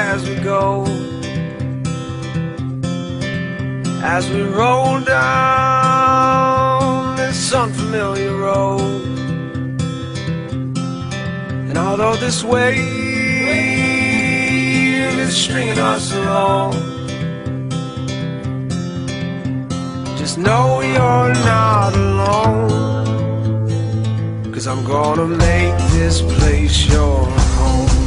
as we go, as we roll down this unfamiliar road. And although this wave is stringing us along, just know you're not alone, 'cause I'm gonna make this place your home.